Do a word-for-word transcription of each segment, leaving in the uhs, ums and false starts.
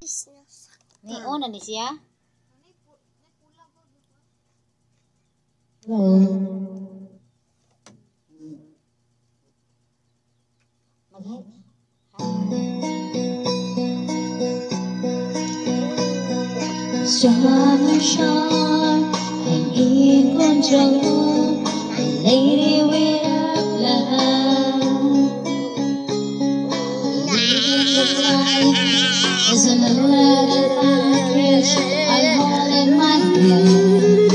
Ni una ni siya. Sunshine and in control, a lady without love. Living the life is an unleaded package I hold in my hand.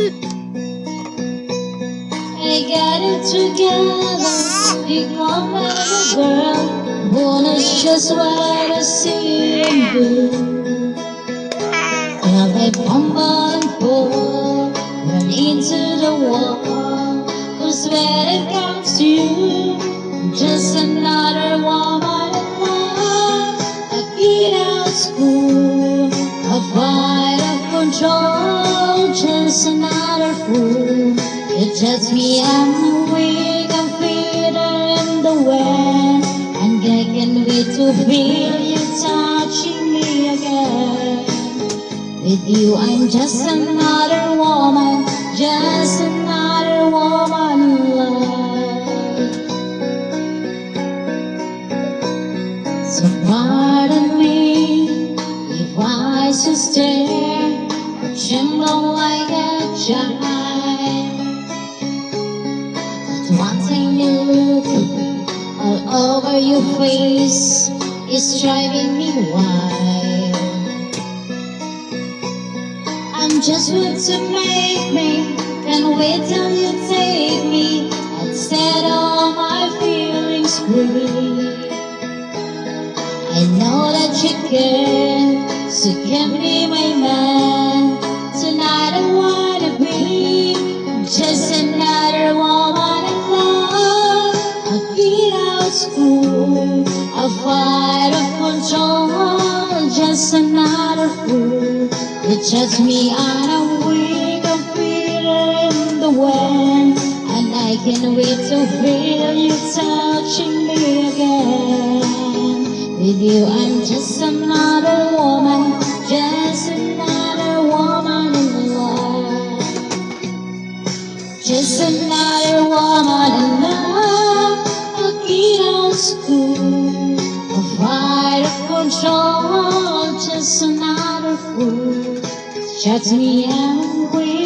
I got it together, become a girl, born is just what I see and do. Well, they fumble and fall, run into the wall, cause when it comes to you, just another woman in love. A kid out school, a fight of control, just another fool. You touch me, I'm weak, I'm feeder in the wind, and I can't wait to feel you touching me again. With you I'm just another woman, just another woman in love. So pardon me if I should stare or tremble like a child. But one thing you look all over your face is driving me wild. I'm just what to make me, can't wait till you take me and set all my feelings free. I know that you care, so give me my man. Tonight I wanna be just another woman in love. A kid out school, a fight of control, just another fool. You touch me and I'm weak, I'm feeling in the wind, and I can't wait to feel you touching me again. With you I'm just another woman, just another woman in love. Just another woman in love. A kid out school, a fight of control, just another fool. Touch me and I'm weak.